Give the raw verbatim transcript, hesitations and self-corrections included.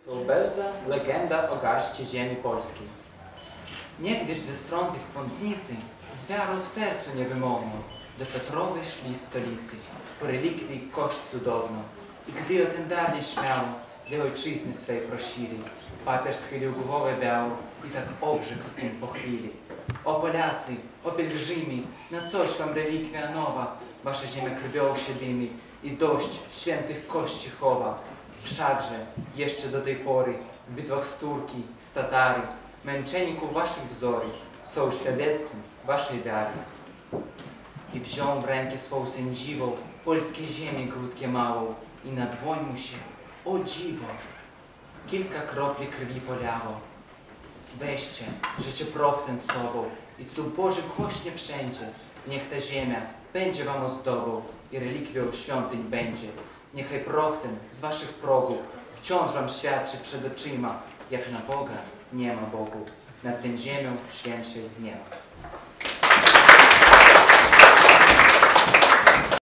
Bełza, legenda o garści ziemi polskiej. Niegdyś ze stron tych pątnicy z wiarą w sercu niewymowną do Petrowej szli stolicy, po relikwii kość cudowną. I gdy o ten dar nieśmiało dla ojczyzny swej prosili, papier schylił głowę białą i tak obrzekł im po chwili. O Polacy, o pielgrzymi, na coś wam relikwia nowa, wasza ziemia krwią się dymi i dość świętych kości chowa. Wszakże jeszcze do tej pory w bitwach z Turki, z Tatary, męczeni ku waszych wzory są świadectwem waszej wiary. I wziął w rękę swą sędziwą polskiej ziemi grudkę małą i na dłoń mu się, o dziwo, kilka kropli krwi polało. Weźcie, życie proch ten sobą i cud Boży głośnie wszędzie. Niech ta ziemia będzie wam ozdobą i relikwią świątyń będzie. Niechaj proch ten z waszych progów wciąż wam świadczy przed oczyma, jak na Boga nie ma Bogu, nad tę ziemią świętszej nie ma.